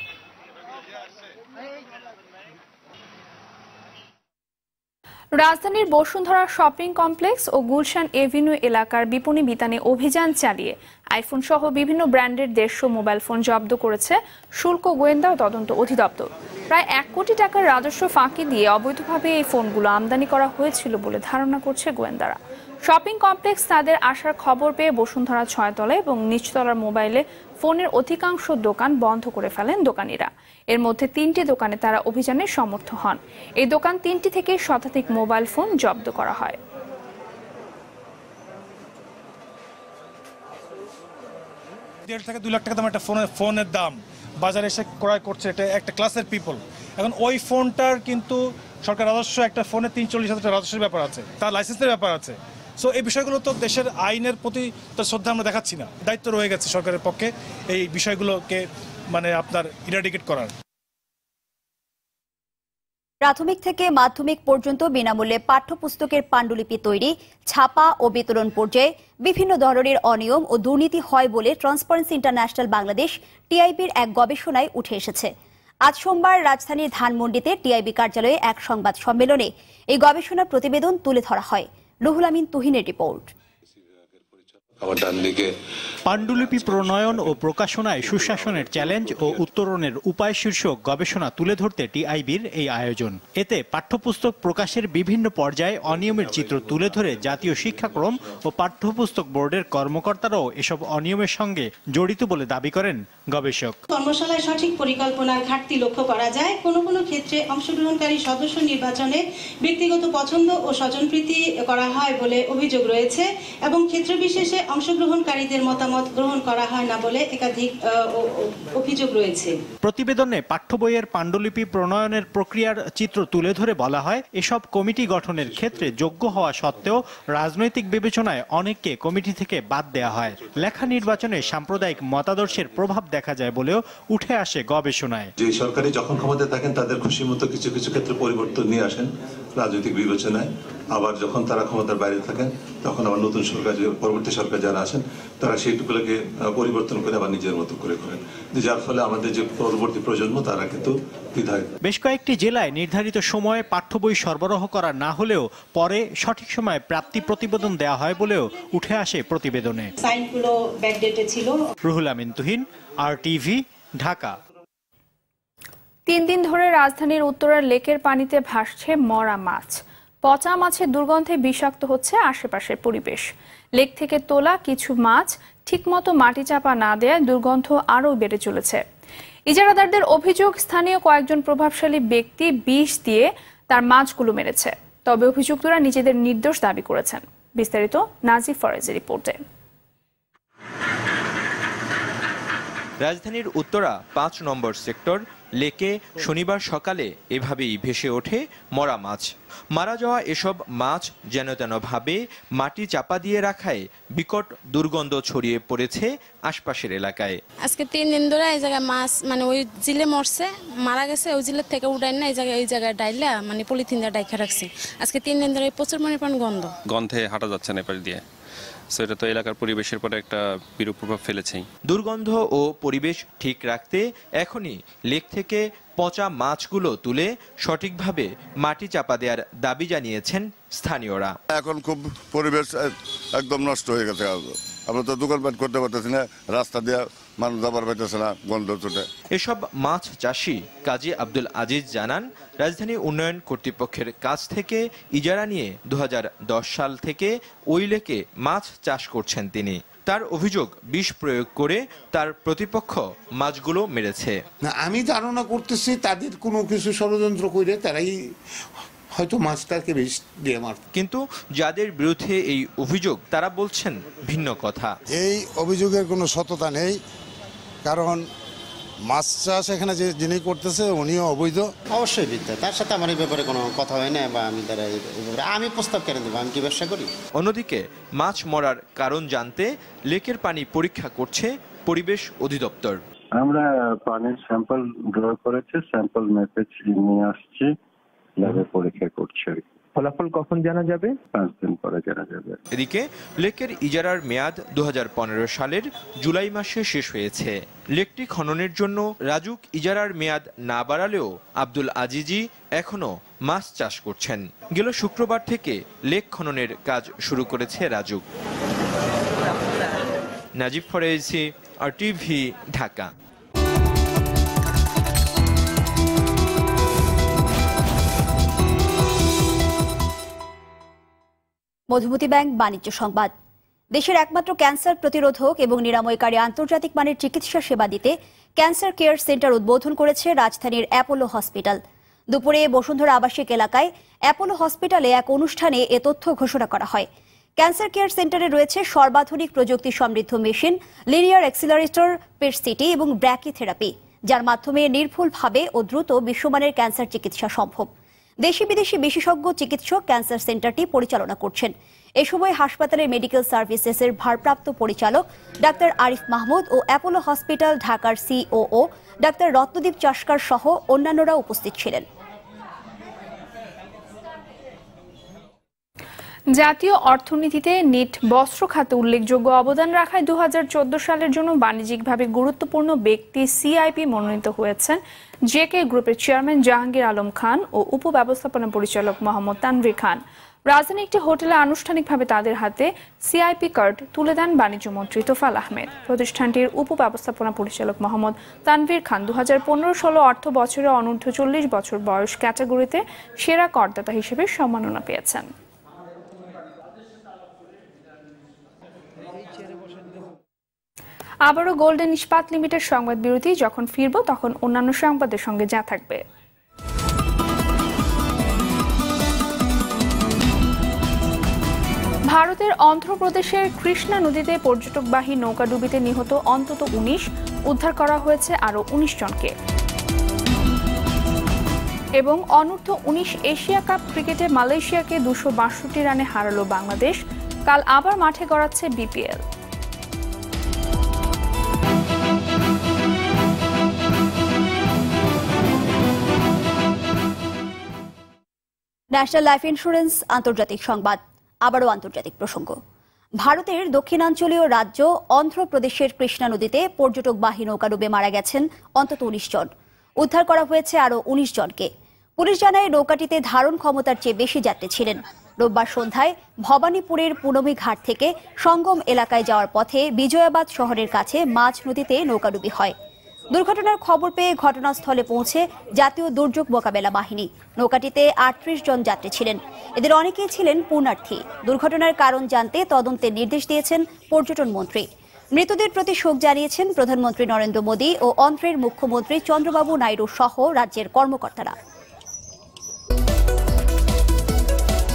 রাজধানীর বসুন্ধরা শপিং কমপ্লেক্স ও গুলশান এভিনিউ এলাকার বিপণী বিতানে অভিযান চালিয়ে আইফোন সহ বিভিন্ন ব্র্যান্ডের দেড়শো মোবাইল ফোন জব্দ করেছে শুল্ক গোয়েন্দা ও তদন্ত অধিদপ্তর। প্রায় এক কোটি টাকার রাজস্ব ফাঁকি দিয়ে অবৈধভাবে এই ফোনগুলো আমদানি করা হয়েছিল বলে ধারণা করছে গোয়েন্দারা। শপিং কমপ্লেক্স তাদের আসার খবর পেয়ে বসুন্ধরা ছয়তলা এবং নিচতলার মোবাইলে ফোনের অধিকাংশ দোকান বন্ধ করে ফেলেন দোকানিরা। এর মধ্যে তিনটি দোকানে তারা অভিযানে সমর্থ হন। এই দোকান তিনটি থেকে শতাধিক মোবাইল ফোন জব্দ করা হয়। দেড় থেকে দুই লাখ টাকা দাম একটা ফোনের ফোনের দাম বাজারে এসে ক্রয় করছে, এটা একটা ক্লাসের পিপল। এখন ওই ফোনটার কিন্তু সরকার রাজস্ব, একটা ফোনে তিন চল্লিশ হাজার টাকা রাজস্বের ব্যাপার আছে, তার লাইসেন্সের ব্যাপার আছে। সো এই বিষয়গুলো তো দেশের আইনের প্রতি তো শ্রদ্ধা আমরা দেখাচ্ছি না। দায়িত্ব রয়ে গেছে সরকারের পক্ষে এই বিষয়গুলোকে মানে আপনার ইরাডিকেট করার। প্রাথমিক থেকে মাধ্যমিক পর্যন্ত বিনামূল্যে পাঠ্যপুস্তকের পাণ্ডুলিপি তৈরি, ছাপা ও বিতরণ পর্যায়ে বিভিন্ন ধরনের অনিয়ম ও দুর্নীতি হয় বলে ট্রান্সপারেন্সি ইন্টারন্যাশনাল বাংলাদেশ টিআইবির এক গবেষণায় উঠে এসেছে। আজ সোমবার রাজধানীর ধানমন্ডিতে টিআইবি কার্যালয়ে এক সংবাদ সম্মেলনে এই গবেষণা প্রতিবেদন তুলে ধরা হয়। রুহুল আমিন তুহিনের রিপোর্ট। পাণ্ডুলিপি প্রণয়ন ও প্রকাশনায় সুশাসনের চ্যালেঞ্জ ও উত্তরণের উপায় শীর্ষক গবেষণা তুলে ধরতে টিআইবির এই আয়োজন। এতে পাঠ্যপুস্তক প্রকাশের বিভিন্ন পর্যায়ে অনিয়মের চিত্র তুলে ধরে জাতীয় শিক্ষাক্রম ও পাঠ্যপুস্তক বোর্ডের কর্মকর্তারাও এসব অনিয়মের সঙ্গে জড়িত বলে দাবি করেন গবেষক। কর্মশালায় সঠিক পরিকল্পনার ঘাটতি লক্ষ্য করা যায়। কোনো কোনো ক্ষেত্রে অংশগ্রহণকারী সদস্য নির্বাচনে ব্যক্তিগত পছন্দ ও স্বজনপ্রীতি করা হয় বলে অভিযোগ রয়েছে এবং ক্ষেত্র বিশেষে অংশগ্রহণকারীদের মতামত গ্রহণ করা হয় না বলে একাধিক অভিযোগ রয়েছে। প্রতিবেদনে পাঠ্য বইয়ের পাণ্ডুলিপি প্রণয়নের প্রক্রিয়ার চিত্র তুলে ধরে বলা হয়, এসব কমিটি গঠনের ক্ষেত্রে যোগ্য হওয়া সত্ত্বেও রাজনৈতিক বিবেচনায় অনেককে কমিটি থেকে বাদ দেওয়া হয়। লেখা নির্বাচনে সাম্প্রদায়িক মতাদর্শের প্রভাব দেখা যায় বলেও উঠে আসে গবেষণায়। যে সরকারি যখন ক্ষমতায় থাকেন তাদের খুশি মতো কিছু কিছু ক্ষেত্রে পরিবর্তন নিয়ে আসেন রাজনৈতিক বিবেচনায়, আবার যখন তারা ক্ষমতার বাইরে থাকেন তখন আবার নতুন সরকার, পরবর্তী সরকার যারা আসেন তারা সেইটুকুকে পরিবর্তন করে আবার নিজের মতো করে করেন, যার ফলে আমাদের যে পরবর্তী প্রজন্ম তারা কিন্তু দ্বিধায়। বেশ কয়েকটি জেলায় নির্ধারিত সময়ে পাঠ্য বই সরবরাহ করা না হলেও পরে সঠিক সময়ে প্রাপ্তি প্রতিবেদন দেওয়া হয় বলেও উঠে আসে প্রতিবেদনে। সাইনগুলো ব্যাকডেটে ছিল। Ruhul Amin Tuhin, R TV, Dhaka. তিন দিন ধরে রাজধানীর উত্তরার লেকের পানিতে ভাসছে মরা মাছ। পচা মাছের দুর্গন্ধে বিষাক্ত হচ্ছে আশেপাশের পরিবেশ। লেক থেকে তোলা কিছু মাছ ঠিকমতো মাটি চাপা না দেওয়ায় দুর্গন্ধ আরও বেড়ে চলেছে। ইজারাদারদের অভিযোগ, স্থানীয় কয়েকজন প্রভাবশালী ব্যক্তি বিষ দিয়ে তার মাছগুলো মেরেছে। তবে অভিযুক্তরা নিজেদের নির্দোষ দাবি করেছেন। বিস্তারিত নাজিফ ফরাজের রিপোর্টে। রাজধানীর উত্তরা পাঁচ নম্বর সেক্টর লেকে শনিবার সকালে এভাবেই ভেসে ওঠে মরা মাছ। মারা যাওয়া এসব মাছ যেন তেনভাবে মাটি চাপা দিয়ে রাখায় বিকট দুর্গন্ধ ছড়িয়ে পড়েছে আশপাশের এলাকায়। আজকে তিন দিন ধরে এই জায়গায় মাছ মানে ওই জিলে মরছে, মারা গেছে, ওই জিলের থেকে উঠাই না এই জায়গায় এই জায়গায় ডাইলা মানে পলিথিন দিয়ে ডাইখা রাখছে। আজকে তিন দিন ধরে প্রচুর পরিমাণ গন্ধ গন্ধে হাঁটা যাচ্ছে না এপাশ দিয়ে। সেটা তো এলাকার পরিবেশের পরে একটা বিরূপ প্রভাব ফেলেছেই। দুর্গন্ধ ও পরিবেশ ঠিক রাখতে এখনই লেক থেকে পচা মাছগুলো তুলে সঠিকভাবে মাটি চাপা দেওয়ার দাবি জানিয়েছেন স্থানীয়রা। এখন খুব পরিবেশ একদম নষ্ট হয়ে গেছে। আমরা তো দোকানপাট করতে পারতেছি না, রাস্তা দিয়ে মানুষ যাবার পাইতেছে না, গন্ধ চটে। এসব মাছ চাষি কাজী আব্দুল আজিজ জানান, রাজধানী উন্নয়ন কর্তৃপক্ষের কাছ থেকে ইজারা নিয়ে দু হাজার দশ সাল থেকে ওই লেকে মাছ চাষ করছেন তিনি। তার অভিযোগ বিষ প্রয়োগ করে তার প্রতিপক্ষ মাছগুলো মেরেছে। না, আমি ধারণা করতেছি তাদের কোনো কিছু ষড়যন্ত্র করে তারাই হয়তো মাছটাকে বিষ দিয়ে মার। কিন্তু যাদের বিরুদ্ধে এই অভিযোগ তারা বলছেন ভিন্ন কথা। এই অভিযোগের কোনো সততা নেই, কারণ মাছ চাষ এখানে যে যিনি করতেছে উনিও অবৈধ। অবশ্যই মিথ্যা, তার সাথে আমার এই ব্যাপারে কোনো কথা হয় না বা আমি তারা এই ব্যাপারে আমি প্রস্তাব কেন দেবো, আমি কি ব্যবসা করি। অন্যদিকে মাছ মরার কারণ জানতে লেকের পানি পরীক্ষা করছে পরিবেশ অধিদপ্তর। আমরা পানির স্যাম্পল ড্র করেছি, স্যাম্পল মেপে নিয়ে আসছি, ল্যাবে পরীক্ষা করছে। ফলাফল কখন জানা যাবে? পাঁচ দিন পরে জানা যাবে। এদিকে লেকের ইজারার মেয়াদ দু হাজার পনেরো সালের জুলাই মাসে শেষ হয়েছে। লেকটি খননের জন্য রাজুক ইজারার মেয়াদ না বাড়ালেও আব্দুল আজিজি এখনো মাছ চাষ করছেন। গেল শুক্রবার থেকে লেক খননের কাজ শুরু করেছে Rajuk. Najib Faraji, R TV, Dhaka. Madhumati bank বাণিজ্য সংবাদ। দেশের একমাত্র ক্যান্সার প্রতিরোধক এবং নিরাময়কারী আন্তর্জাতিক মানের চিকিৎসা সেবা দিতে ক্যান্সার কেয়ার সেন্টার উদ্বোধন করেছে রাজধানীর অ্যাপোলো হসপিটাল। দুপুরে বসুন্ধরা আবাসিক এলাকায় অ্যাপোলো হসপিটালে এক অনুষ্ঠানে এ তথ্য ঘোষণা করা হয়। ক্যান্সার কেয়ার সেন্টারে রয়েছে সর্বাধুনিক প্রযুক্তি সমৃদ্ধ machine, linear accelerator, PET CT এবং ব্র্যাকিথেরাপি, যার মাধ্যমে নির্ভুলভাবে ও দ্রুত বিশ্বমানের ক্যান্সার চিকিৎসা সম্ভব। দেশি বিদেশি বিশেষজ্ঞ চিকিৎসক ক্যান্সার সেন্টারটি পরিচালনা করছেন। এ সময় হাসপাতালের মেডিকেল সার্ভিসেসের ভারপ্রাপ্ত পরিচালক ডাক্তার আরিফ মাহমুদ ও অ্যাপোলো হসপিটাল ঢাকার সিওও ডাক্তার রত্নদীপ চাষকার সহ অন্যান্যরা উপস্থিত ছিলেন। জাতীয় অর্থনীতিতে নিট বস্ত্র খাতে উল্লেখযোগ্য অবদান রাখায় দু হাজার চোদ্দ সালের জন্য বাণিজ্যিকভাবে গুরুত্বপূর্ণ ব্যক্তি সিআইপি মনোনীত হয়েছেন জেকে গ্রুপের চেয়ারম্যান জাহাঙ্গীর আলম খান ও উপব্যবস্থাপনা পরিচালক মোহাম্মদ তানভীর খান। রাজধানী একটি হোটেলে আনুষ্ঠানিকভাবে তাদের হাতে সিআইপি কার্ড তুলে দেন বাণিজ্য মন্ত্রী তোফাল আহমেদ। প্রতিষ্ঠানটির উপব্যবস্থাপনা পরিচালক মোহাম্মদ তানভীর খান দু হাজার পনেরো ষোলো অর্থ বছরে অনূর্ধ্ব চল্লিশ বছর বয়স ক্যাটাগরিতে সেরা করদাতা হিসেবে সম্মাননা পেয়েছেন। আবারও গোল্ডেন ইস্পাত লিমিটেড সংবাদ বিরতি। যখন ফিরব তখন অন্যান্য সংবাদের সঙ্গে যা থাকবে। ভারতের অন্ধ্রপ্রদেশের কৃষ্ণা নদীতে পর্যটকবাহী নৌকাডুবিতে নিহত অন্তত উনিশ, উদ্ধার করা হয়েছে আরও উনিশ জনকে। এবং অনূর্ধ্ব উনিশ এশিয়া কাপ ক্রিকেটে মালয়েশিয়াকে দুশো বাষট্টি রানে হারালো বাংলাদেশ। কাল আবার মাঠে গড়াচ্ছে বিপিএল। ন্যাশনাল লাইফ ইন্স্যুরেন্স আন্তর্জাতিক সংবাদ। আবারও আন্তর্জাতিক প্রসঙ্গ। ভারতের দক্ষিণাঞ্চলীয় রাজ্য অন্ধ্রপ্রদেশের কৃষ্ণা নদীতে পর্যটকবাহী নৌকাডুবে মারা গেছেন অন্তত উনিশ জন, উদ্ধার করা হয়েছে আরও উনিশ জনকে। পুলিশ জানায় নৌকাটিতে ধারণ ক্ষমতার চেয়ে বেশি যাত্রী ছিলেন। রোববার সন্ধ্যায় ভবানীপুরের পুনমি ঘাট থেকে সঙ্গম এলাকায় যাওয়ার পথে বিজয়াবাদ শহরের কাছে মাঝ নদীতে নৌকাডুবি হয়। দুর্ঘটনার খবর পেয়ে ঘটনাস্থলে পৌঁছে জাতীয় দুর্যোগ মোকাবেলা বাহিনী। নৌকাটিতে আটত্রিশ জন যাত্রী ছিলেন, এদের অনেকেই ছিলেন পুণ্যার্থী। দুর্ঘটনার কারণ জানতে তদন্তের নির্দেশ দিয়েছেন পর্যটন মন্ত্রী। মৃতদের প্রতি শোক জানিয়েছেন প্রধানমন্ত্রী নরেন্দ্র মোদী ও অন্ধ্রের মুখ্যমন্ত্রী চন্দ্রবাবু নাইডু সহ রাজ্যের কর্মকর্তারা।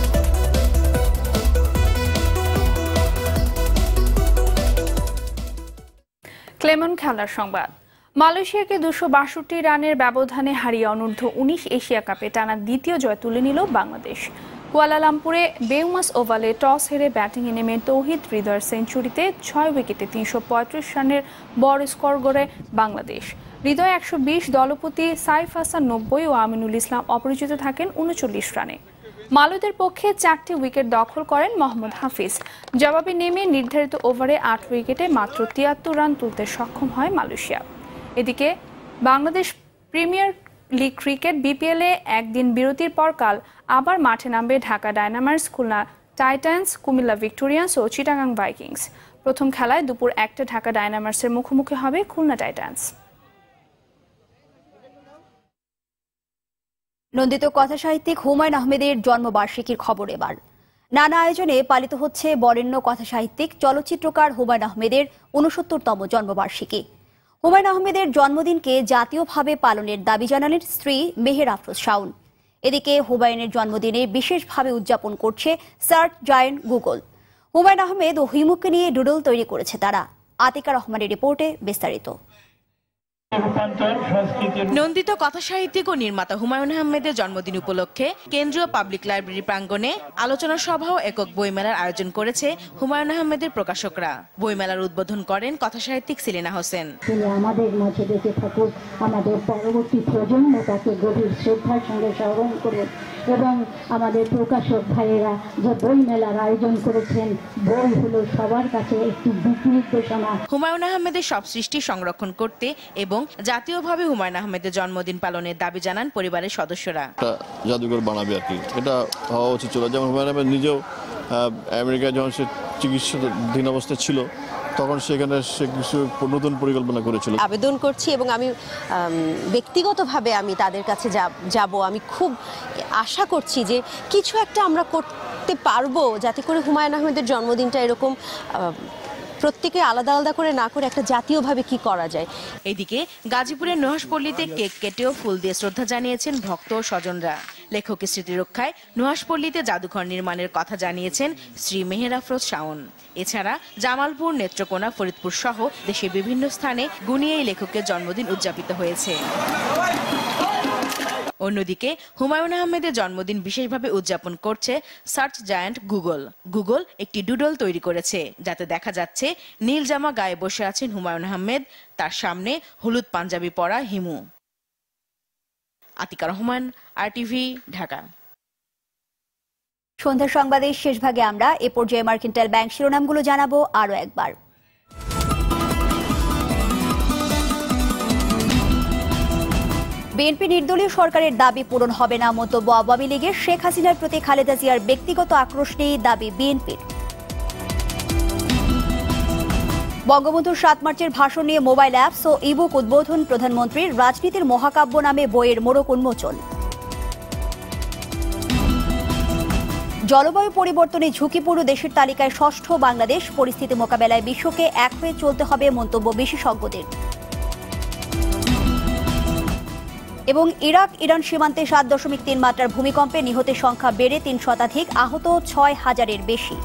লেমন খেলার সংবাদ। মালয়েশিয়াকে দুশো বাষট্টি রানের ব্যবধানে হারিয়ে অনূর্ধ্ব উনিশ এশিয়া কাপে টানা দ্বিতীয় জয় তুলে নিল বাংলাদেশ। কুয়ালালামপুরে বেউমাস ওভালে টস হেরে ব্যাটিংয়ে নেমে তৌহিদ হৃদয়ের সেঞ্চুরিতে ছয় উইকেটে তিনশো পঁয়ত্রিশ রানের বড় স্কোর গড়ে বাংলাদেশ। হৃদয় একশো বিশ, দলপতি সাইফ হাসান নব্বই ও আমিনুল ইসলাম অপরাজিত থাকেন উনচল্লিশ রানে। মালয়দের পক্ষে চারটি উইকেট দখল করেন মোহাম্মদ হাফিজ। জবাবে নেমে নির্ধারিত ওভারে আট উইকেটে মাত্র তিয়াত্তর রান তুলতে সক্ষম হয় মালয়েশিয়া। এদিকে বাংলাদেশ প্রিমিয়ার লিগ ক্রিকেট বিপিএলে একদিন বিরতির পর কাল আবার মাঠে নামবে Dhaka Dynamites, Khulna Titans, Comilla Victorians ও চিটাগাং ভাইকিংস। প্রথম খেলায় দুপুর একটা ঢাকা ডায়নামাইটসের মুখোমুখি হবে খুলনা টাইটান্স। নন্দিত কথা সাহিত্যিক হুমায়ুন আহমেদের জন্মবার্ষিকীর খবর এবার। নানা আয়োজনে পালিত হচ্ছে বরেণ্য কথা সাহিত্যিক চলচ্চিত্রকার হুমায়ুন আহমেদের ঊনসত্তরতম জন্মবার্ষিকী। হুমায়ুন আহমেদের জন্মদিনকে জাতীয়ভাবে পালনের দাবি জানালেন স্ত্রী মেহের আফরোজ শাওন। এদিকে হুমায়ুনের জন্মদিনে বিশেষভাবে উদযাপন করছে search giant Google. Humayun Ahmed ও হিমুকে নিয়ে ডুডল তৈরি করেছে তারা। আতিকা রহমানের রিপোর্টে বিস্তারিত। নন্দিত কথা সাহিত্যিক ও নির্মাতা হুমায়ুন আহমেদের জন্মদিন উপলক্ষে কেন্দ্রীয় পাবলিক লাইব্রেরি প্রাঙ্গণে আলোচনা সভা ও একক বইমেলার আয়োজন করেছে হুমায়ুন আহমেদের প্রকাশকরা। বইমেলার উদ্বোধন করেন কথা সাহিত্যিক সেলিনা হোসেন। তিনি আমাদের মাঝে বেঁচে থাকুক, আমাদের পরবর্তী প্রজন্ম তাকে গভীর শ্রদ্ধার সঙ্গে স্মরণ করুন এবং আমাদের প্রকাশক ভাইয়েরা যে বইমেলার আয়োজন করেছেন, বই হলো সবার কাছে একটি দিক নির্দেশনা। হুমায়ুন আহমেদের সব সৃষ্টি সংরক্ষণ করতে এবং জাতীয়ভাবে হুমায়ুন আহমেদের জন্মদিন পালনের দাবি জানান পরিবারের সদস্যরা। জাদুঘর বানাবে আর কি, এটা হওয়া উচিত ছিল। যেমন হুমায়ুন আহমেদ নিজেও আমেরিকায় যখন সে চিকিৎসাধীন অবস্থায় ছিল তখন সেখানে সে কিছু নতুন পরিকল্পনা করেছিল। আবেদন করছি এবং আমি ব্যক্তিগতভাবে আমি তাদের কাছে যাব। আমি খুব আশা করছি যে কিছু একটা আমরা করতে পারবো যাতে করে হুমায়ুন আহমেদের জন্মদিনটা এরকম প্রত্যেকে আলাদা আলাদা করে না করে একটা জাতীয়ভাবে কি করা যায়। এদিকে গাজীপুরের নুহাশপল্লীতে কেক কেটেও ফুল দিয়ে শ্রদ্ধা জানিয়েছেন ভক্ত ও স্বজনরা। লেখকের স্মৃতি রক্ষায় নুহাশপল্লীতে জাদুঘর নির্মাণের কথা জানিয়েছেন শ্রী মেহের আফরোজ শাওন। এছাড়া জামালপুর, নেত্রকোনা, ফরিদপুর সহ দেশের বিভিন্ন স্থানে গুনিয়ে এই লেখকের জন্মদিন উদযাপিত হয়েছে। অন্যদিকে হুমায়ুন আহমেদের জন্মদিন বিশেষভাবে উদযাপন করছে সার্চ জায়ান্ট গুগল। গুগল একটি ডুডল তৈরি করেছে যাতে দেখা যাচ্ছে নীল জামা গায়ে বসে আছেন হুমায়ুন আহমেদ, তার সামনে হলুদ পাঞ্জাবি পরা হিমু। Atika Rahman, R TV, Dhaka. সন্ধ্যা সংবাদের শেষ ভাগে আমরা এ পর্যায়ে মার্কেন্টাইল ব্যাংক শিরোনামগুলো জানাবো আরো একবার। বিএনপি নির্দলীয় সরকারের দাবি পূরণ হবে না মন্তব্য আওয়ামী লীগের। শেখ হাসিনার প্রতি খালেদা জিয়ার ব্যক্তিগত আক্রোশ নিয়ে দাবি বিএনপির। বঙ্গবন্ধুর সাত মার্চের ভাষণ নিয়ে মোবাইল অ্যাপস ও ইবুক উদ্বোধন প্রধানমন্ত্রীর। রাজনীতির মহাকাব্য নামে বইয়ের মোড়ক উন্মোচন। জলবায়ু পরিবর্তনে ঝুঁকিপূর্ণ দেশের তালিকায় ষষ্ঠ বাংলাদেশ। পরিস্থিতি মোকাবেলায় বিশ্বকে এক হয়ে চলতে হবে মন্তব্য বিশেষজ্ঞদের। এবং ইরাক ইরান সীমান্তে সাত দশমিক তিন মাত্রার ভূমিকম্পে নিহতের সংখ্যা বেড়ে তিন শতাধিক, আহত ছয় হাজারের বেশি।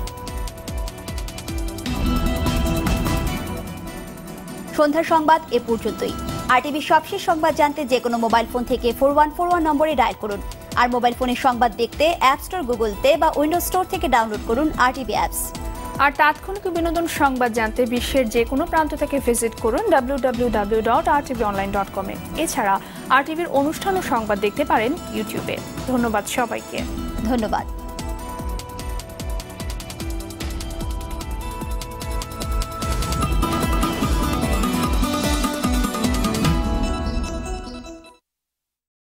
সন্ধ্যার সংবাদ এ পর্যন্তই। আর টিভির সবশেষ সংবাদ জানতে যে কোনো মোবাইল ফোন থেকে ফোর ওয়ান ফোর ওয়ান নম্বরে ডায়াল করুন। আর মোবাইল ফোনের সংবাদ দেখতে অ্যাপ স্টোর, গুগল পে বা উইন্ডোজ স্টোর থেকে ডাউনলোড করুন আর টিভি অ্যাপস। আর তাৎক্ষণিক বিনোদন সংবাদ জানতে বিশ্বের যে কোনো প্রান্ত থেকে ভিজিট করুন W W W dot R TV online dot com এ। এছাড়া আর টিভির অনুষ্ঠান ও সংবাদ দেখতে পারেন ইউটিউবে। ধন্যবাদ সবাইকে। ধন্যবাদ।